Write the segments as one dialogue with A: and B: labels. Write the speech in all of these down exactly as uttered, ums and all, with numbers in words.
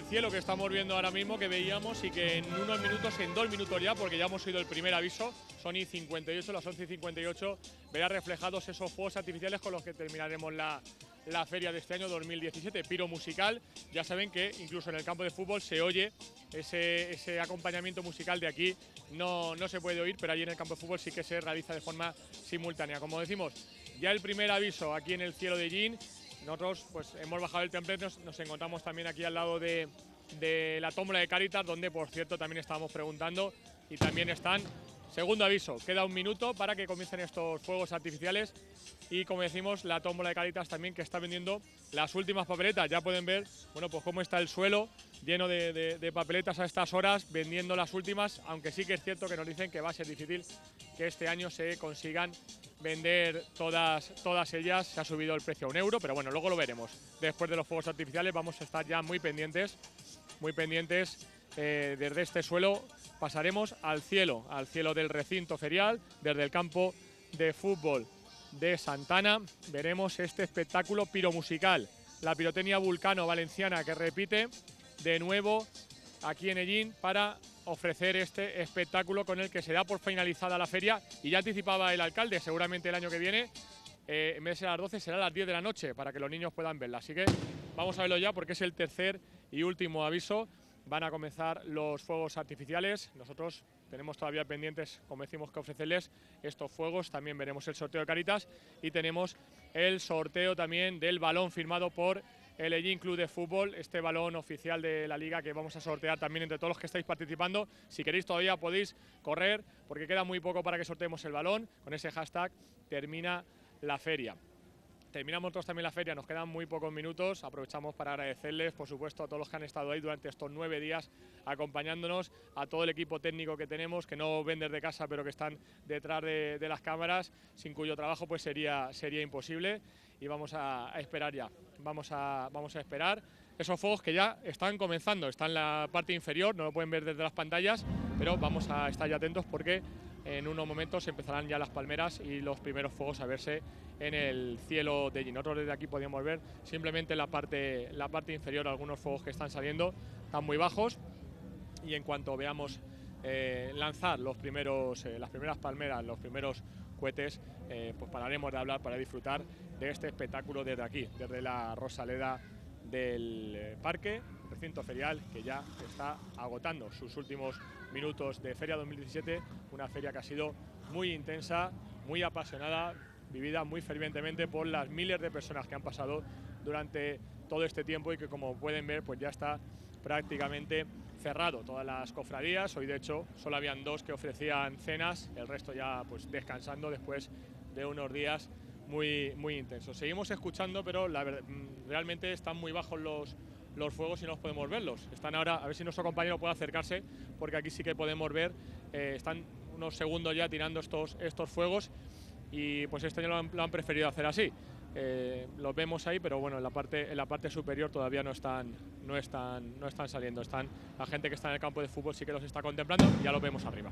A: cielo que estamos viendo ahora mismo, que veíamos y que en unos minutos, en dos minutos ya, porque ya hemos oído el primer aviso, son y cincuenta y ocho, las once y cincuenta y ocho, verá reflejados esos fuegos artificiales con los que terminaremos la, la feria de este año dos mil diecisiete, piro musical. Ya saben que incluso en el campo de fútbol se oye ese, ese acompañamiento musical de aquí, no, no se puede oír, pero allí en el campo de fútbol sí que se realiza de forma simultánea. Como decimos, ya el primer aviso aquí en el cielo de Jin. Nosotros pues hemos bajado el templete, nos, nos encontramos también aquí al lado de, de la tómbola de Cáritas, donde por cierto también estábamos preguntando y también están. Segundo aviso, queda un minuto para que comiencen estos fuegos artificiales y como decimos la tómbola de Cáritas también que está vendiendo las últimas papeletas. Ya pueden ver, bueno, pues cómo está el suelo lleno de, de, de papeletas a estas horas vendiendo las últimas, aunque sí que es cierto que nos dicen que va a ser difícil que este año se consigan vender todas, todas ellas. Se ha subido el precio a un euro, pero bueno, luego lo veremos. Después de los fuegos artificiales vamos a estar ya muy pendientes, muy pendientes eh, desde este suelo. Pasaremos al cielo, al cielo del recinto ferial, desde el campo de fútbol de Santana. Veremos este espectáculo piromusical, la pirotecnia Vulcano valenciana que repite de nuevo aquí en Ellín para ofrecer este espectáculo con el que se da por finalizada la feria. Y ya anticipaba el alcalde, seguramente el año que viene, eh, en vez de ser a las doce, será a las diez de la noche para que los niños puedan verla. Así que vamos a verlo ya porque es el tercer y último aviso. Van a comenzar los fuegos artificiales. Nosotros tenemos todavía pendientes, como decimos, que ofrecerles estos fuegos. También veremos el sorteo de Cáritas y tenemos el sorteo también del balón firmado por el Ellín Club de Fútbol, este balón oficial de la Liga que vamos a sortear también entre todos los que estáis participando. Si queréis todavía podéis correr porque queda muy poco para que sorteemos el balón. Con ese hashtag termina la feria. Terminamos nosotros también la feria, nos quedan muy pocos minutos. Aprovechamos para agradecerles, por supuesto, a todos los que han estado ahí durante estos nueve días acompañándonos, a todo el equipo técnico que tenemos, que no ven desde casa, pero que están detrás de, de las cámaras, sin cuyo trabajo pues sería, sería imposible. Y vamos a, a esperar ya, vamos a, vamos a esperar esos fuegos que ya están comenzando, están en la parte inferior, no lo pueden ver desde las pantallas, pero vamos a estar ya atentos porque en unos momentos empezarán ya las palmeras y los primeros fuegos a verse en el cielo de Ellín. Nosotros desde aquí podíamos ver simplemente la parte, la parte inferior algunos fuegos que están saliendo, están muy bajos, y en cuanto veamos eh, lanzar los primeros, eh, las primeras palmeras, los primeros cohetes, eh, pues pararemos de hablar para disfrutar de este espectáculo desde aquí, desde la Rosaleda del eh, parque, recinto ferial que ya está agotando sus últimos minutos de Feria dos mil diecisiete, una feria que ha sido muy intensa, muy apasionada, vivida muy fervientemente por las miles de personas que han pasado durante todo este tiempo y que, como pueden ver, pues ya está prácticamente cerrado todas las cofradías. Hoy de hecho solo habían dos que ofrecían cenas, el resto ya pues descansando después de unos días muy, muy intensos. Seguimos escuchando, pero la verdad, realmente están muy bajos los, los fuegos y no podemos verlos. Están ahora, a ver si nuestro compañero puede acercarse, porque aquí sí que podemos ver, eh, están unos segundos ya tirando estos, estos fuegos, y pues este año lo han, lo han preferido hacer así. Eh, los vemos ahí, pero bueno, en la parte, en la parte superior todavía no están, no están, no están saliendo. Están, la gente que está en el campo de fútbol sí que los está contemplando, y ya los vemos arriba.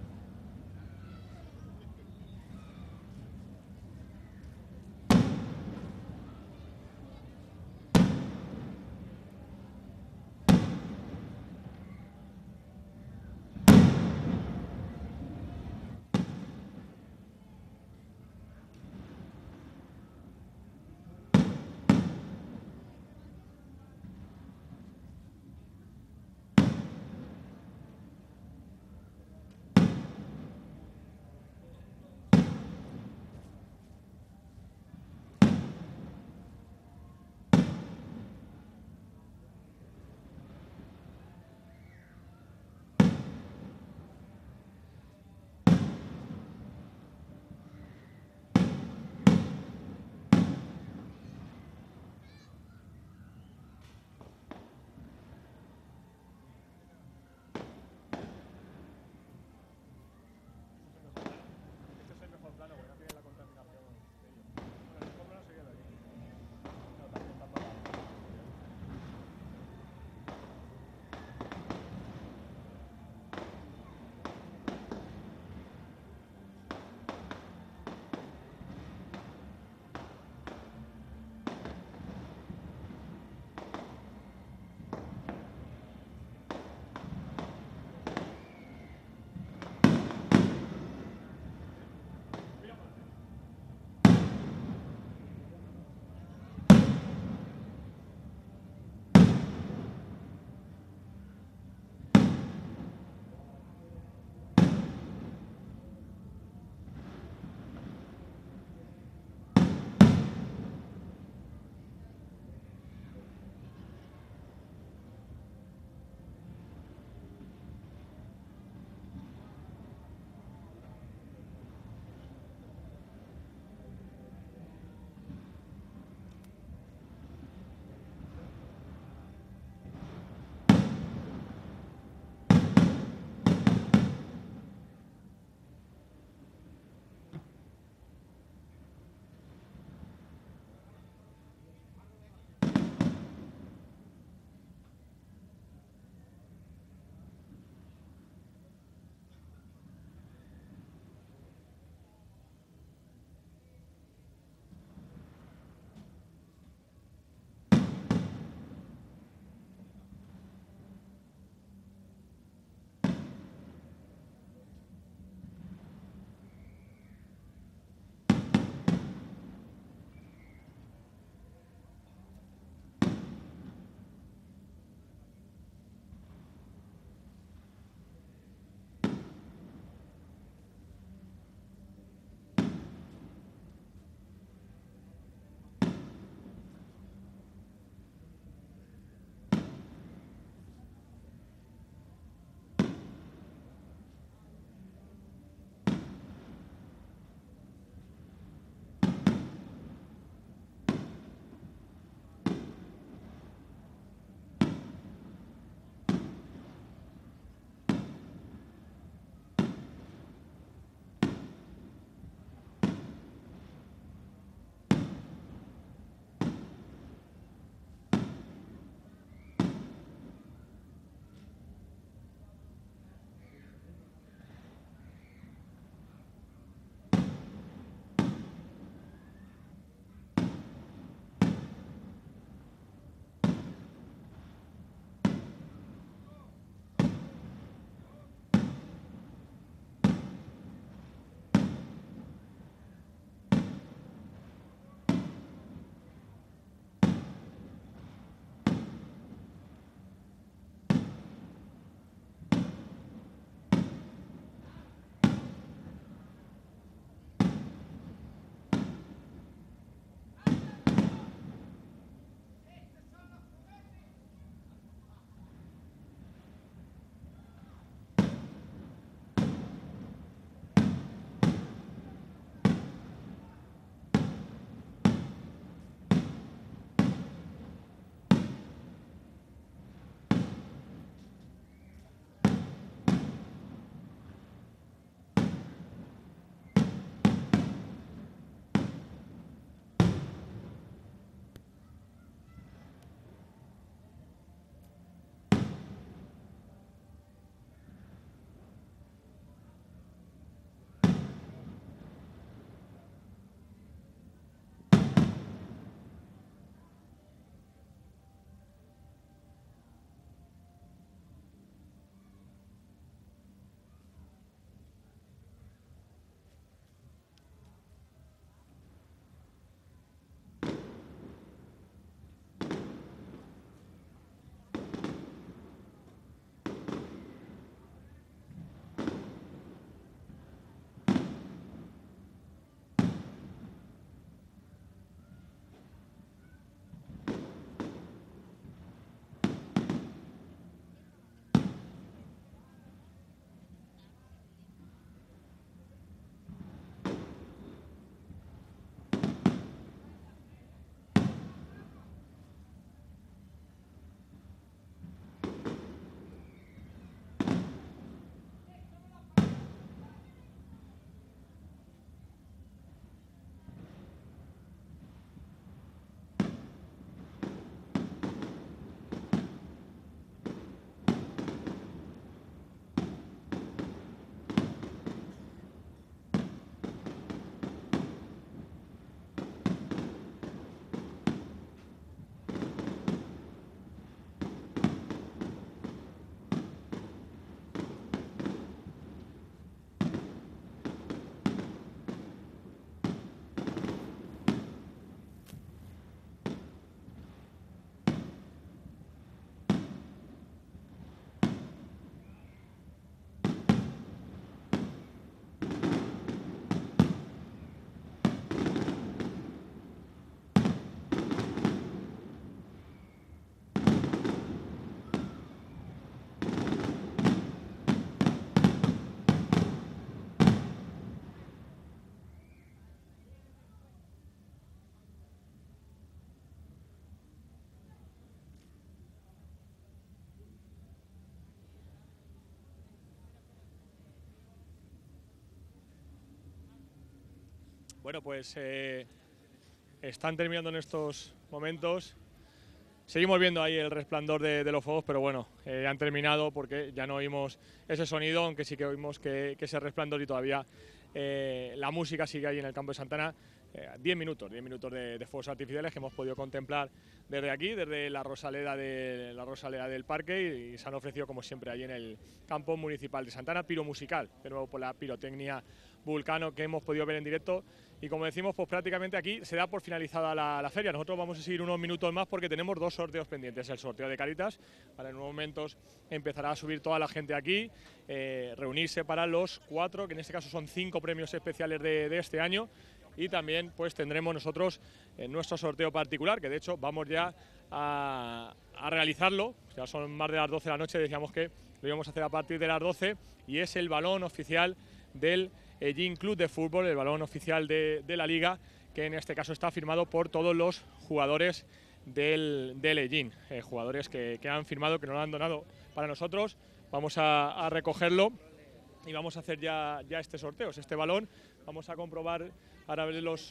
A: Bueno, pues eh, están terminando en estos momentos. Seguimos viendo ahí el resplandor de, de los fuegos, pero bueno, eh, han terminado porque ya no oímos ese sonido, aunque sí que oímos que, que ese resplandor y todavía eh, la música sigue ahí en el campo de Santana. diez minutos, diez minutos de, de fuegos artificiales que hemos podido contemplar desde aquí, desde la Rosaleda, de, la Rosaleda del parque, y, y se han ofrecido como siempre allí en el campo municipal de Santana, piro musical, de nuevo por la pirotecnia Vulcano que hemos podido ver en directo. Y como decimos, pues prácticamente aquí se da por finalizada la, la feria. Nosotros vamos a seguir unos minutos más porque tenemos dos sorteos pendientes. El sorteo de Caritas, para en unos momentos empezará a subir toda la gente aquí, eh, reunirse para los cuatro, que en este caso son cinco premios especiales de, de este año. Y también pues tendremos nosotros eh, nuestro sorteo particular, que de hecho vamos ya a, a realizarlo. Ya son más de las doce de la noche, decíamos que lo íbamos a hacer a partir de las doce, y es el balón oficial del Ellín Club de Fútbol, el balón oficial de, de la Liga, que en este caso está firmado por todos los jugadores del, del Ellín, eh, jugadores que, que han firmado, que nos lo han donado para nosotros. Vamos a, a recogerlo y vamos a hacer ya, ya este sorteo, este balón. Vamos a comprobar ahora ver los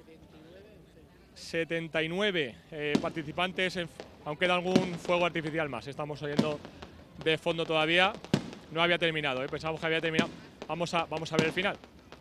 A: setenta y nueve eh, participantes, en, aún queda algún fuego artificial más, estamos oyendo de fondo todavía, no había terminado, eh, pensábamos que había terminado. Vamos a, vamos a ver el final.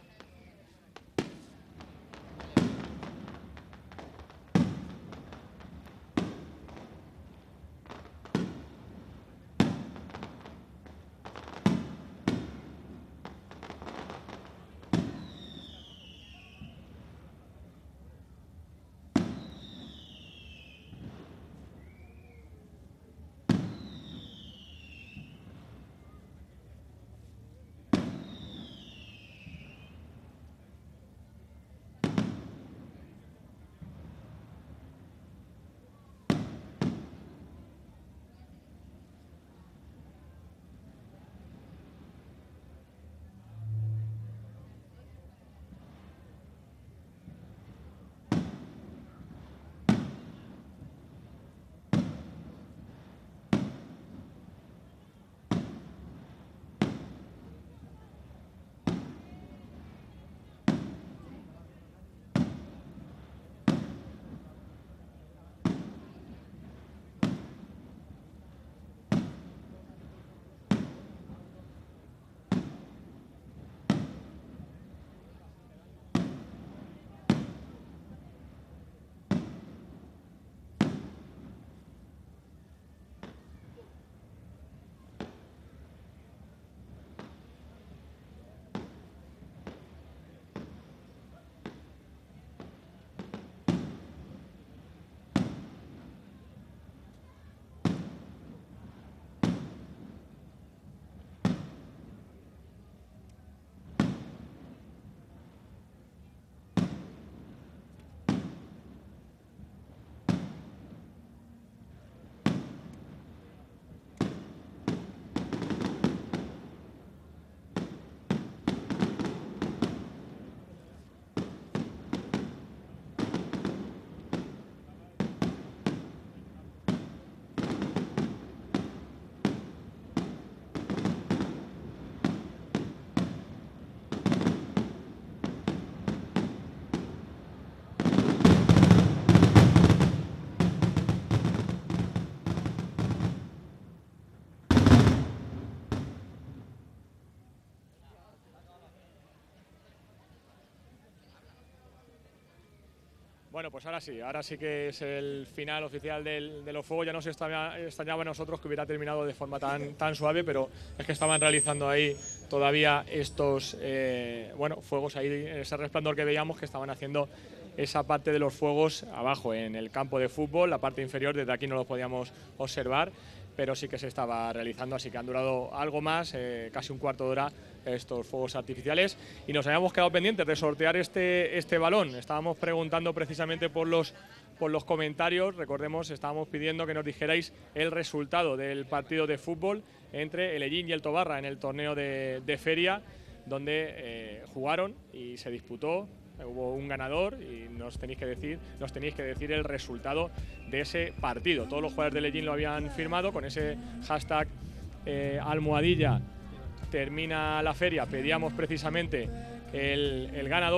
A: Bueno, pues ahora sí, ahora sí que es el final oficial del, de los fuegos. Ya nos extrañaba a nosotros que hubiera terminado de forma tan, tan suave, pero es que estaban realizando ahí todavía estos eh, bueno, fuegos ahí, ese resplandor que veíamos, que estaban haciendo esa parte de los fuegos abajo en el campo de fútbol, la parte inferior, desde aquí no lo podíamos observar, pero sí que se estaba realizando, así que han durado algo más, eh, casi un cuarto de hora, estos fuegos artificiales, y nos habíamos quedado pendientes de sortear este, este balón. Estábamos preguntando precisamente por los, por los comentarios, recordemos, estábamos pidiendo que nos dijerais el resultado del partido de fútbol entre el Ellín y el Tobarra en el torneo de, de feria, donde eh, jugaron y se disputó. Hubo un ganador y nos tenéis que decir, nos tenéis que decir el resultado de ese partido. Todos los jugadores del Ellín lo habían firmado con ese hashtag eh, almohadilla termina la feria. Pedíamos precisamente el, el ganador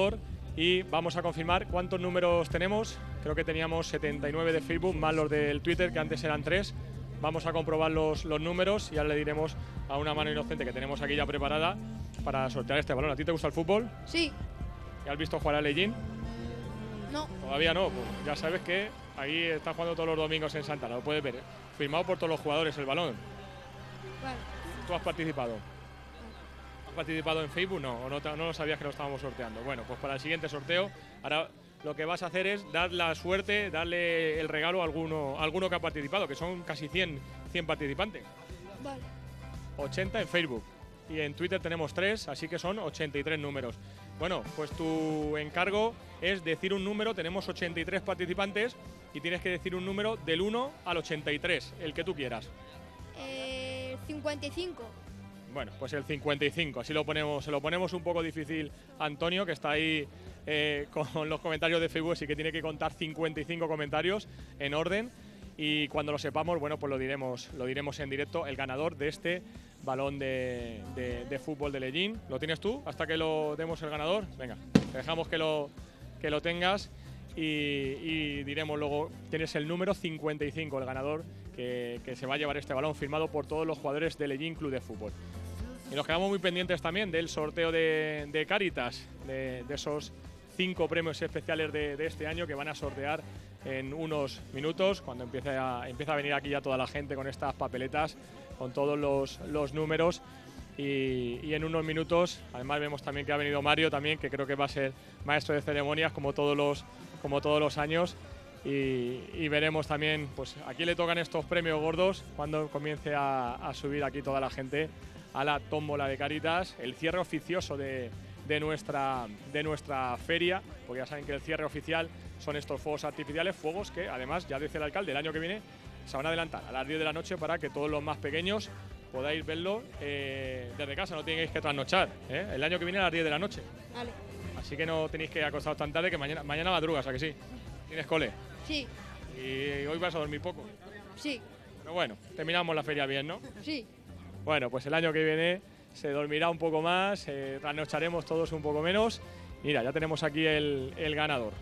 A: Y vamos a confirmar cuántos números tenemos. Creo que teníamos setenta y nueve de Facebook, más los del Twitter, que antes eran tres. Vamos a comprobar los, los números y ahora le diremos a una mano inocente que tenemos aquí ya preparada para sortear este balón. ¿A ti te gusta el fútbol?
B: Sí.
A: ¿Ya has visto jugar a Leyín?
B: No.
A: Todavía no. Pues ya sabes que ahí está jugando todos los domingos en Santana, lo puedes ver. Firmado por todos los jugadores el balón.
B: Vale.
A: ¿Tú has participado? ¿Has participado en Facebook? No, o no, no lo sabías que lo estábamos sorteando. Bueno, pues para el siguiente sorteo, ahora lo que vas a hacer es dar la suerte, darle el regalo a alguno, a alguno que ha participado, que son casi cien, cien participantes.
B: Vale.
A: ochenta en Facebook y en Twitter tenemos tres, así que son ochenta y tres números. Bueno, pues tu encargo es decir un número, tenemos ochenta y tres participantes y tienes que decir un número del uno al ochenta y tres, el que tú quieras.
B: Eh, cincuenta y cinco.
A: Bueno, pues el cincuenta y cinco, así lo ponemos, se lo ponemos un poco difícil a Antonio, que está ahí eh, con los comentarios de Facebook, así que tiene que contar cincuenta y cinco comentarios en orden. Y cuando lo sepamos, bueno, pues lo diremos, lo diremos en directo, el ganador de este balón de, de, de fútbol de Leyín. ¿Lo tienes tú hasta que lo demos el ganador? Venga, te dejamos que lo, que lo tengas y, y diremos luego, tienes el número cincuenta y cinco, el ganador que, que se va a llevar este balón firmado por todos los jugadores de Leyín Club de Fútbol. Y nos quedamos muy pendientes también del sorteo de, de Cáritas, de, de esos cinco premios especiales de, de este año que van a sortear en unos minutos, cuando empiece a, empieza a venir aquí ya toda la gente con estas papeletas, con todos los, los números. Y, y en unos minutos, además vemos también que ha venido Mario también, que creo que va a ser maestro de ceremonias como todos los, como todos los años. Y, y veremos también, pues aquí le tocan estos premios gordos cuando comience a, a subir aquí toda la gente a la tómbola de Cáritas, el cierre oficioso de, de, nuestra, de nuestra feria, porque ya saben que el cierre oficial son estos fuegos artificiales, fuegos que además, ya dice el alcalde, el año que viene se van a adelantar a las diez de la noche para que todos los más pequeños podáis verlo eh, desde casa, no tengáis que trasnochar, ¿eh? El año que viene a las diez de la noche.
B: Vale.
A: Así que no tenéis que acostaros tan tarde, que mañana, mañana madrugas, ¿a que sí? ¿Tienes cole?
B: Sí.
A: Y hoy vas a dormir poco.
B: Sí.
A: Pero bueno, terminamos la feria bien, ¿no?
B: Sí.
A: Bueno, pues el año que viene se dormirá un poco más, eh, trasnocharemos todos un poco menos. Mira, ya tenemos aquí el, el ganador.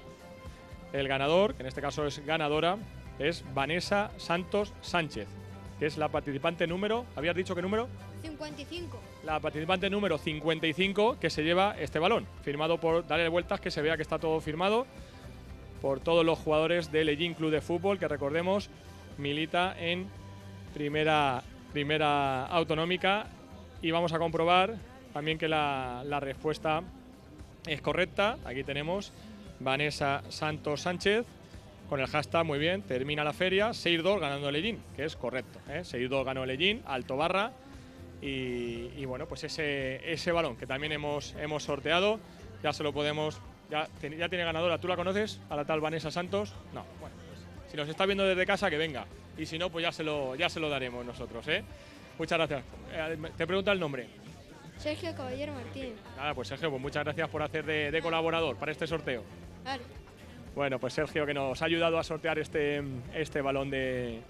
A: El ganador, que en este caso es ganadora, es Vanessa Santos Sánchez, que es la participante número, ¿habías dicho qué número?
B: cincuenta y cinco.
A: La participante número cincuenta y cinco que se lleva este balón, firmado por, darle vueltas que se vea que está todo firmado por todos los jugadores del Leyín Club de Fútbol, que recordemos milita en primera, primera autonómica, y vamos a comprobar también que la, la respuesta es correcta. Aquí tenemos Vanessa Santos Sánchez con el hashtag, muy bien, termina la feria, seis dos ganando Leyín, que es correcto, ¿eh? seis dos ganó Leyín, Alto Barra, y, y bueno, pues ese, ese balón que también hemos, hemos sorteado, ya se lo podemos, ya, ya tiene ganadora. ¿Tú la conoces, a la tal Vanessa Santos? No, bueno, pues si nos está viendo desde casa, que venga, y si no, pues ya se lo, ya se lo daremos nosotros, ¿eh? Muchas gracias. Eh, te pregunta el nombre.
B: Sergio Caballero Martínez.
A: Nada, pues Sergio, pues muchas gracias por hacer de, de colaborador para este sorteo.
B: Vale.
A: Bueno, pues Sergio, que nos ha ayudado a sortear este, este balón de,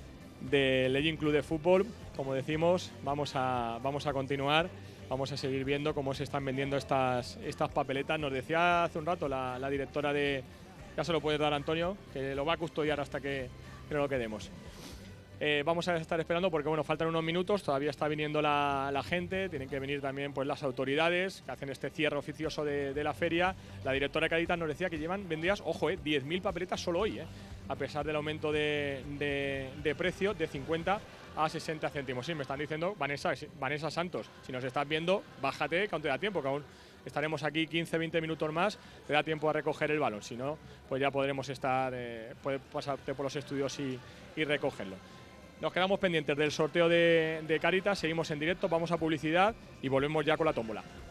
A: de Leyín Club de Fútbol. Como decimos, vamos a, vamos a continuar, vamos a seguir viendo cómo se están vendiendo estas, estas papeletas. Nos decía hace un rato la, la directora de... Ya se lo puedes dar, Antonio, que lo va a custodiar hasta que, que no lo quedemos. Eh, vamos a estar esperando porque bueno, faltan unos minutos, todavía está viniendo la, la gente, tienen que venir también pues las autoridades que hacen este cierre oficioso de, de la feria. La directora de Cáritas nos decía que llevan vendidas, ojo, eh, diez mil papeletas solo hoy, eh, a pesar del aumento de, de, de precio de cincuenta a sesenta céntimos. Sí, me están diciendo, Vanessa, Vanessa Santos, si nos estás viendo, bájate, que aún te da tiempo, que aún estaremos aquí quince veinte minutos más, te da tiempo a recoger el balón, si no, pues ya podremos estar, eh, puedes pasarte por los estudios y, y recogerlo. Nos quedamos pendientes del sorteo de, de Cáritas, seguimos en directo, vamos a publicidad y volvemos ya con la tómbola.